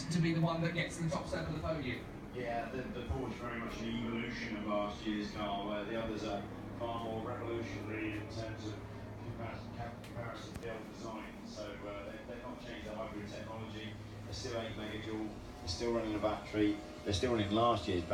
to be the one that gets to the top step of the podium. Yeah, the Ford's very much an evolution of last year's car, where the others are far more revolutionary in terms of comparison to the old design. So they've not changed the hybrid technology. They're still 8 megajoule. They're still running a battery. They're still running last year's battery.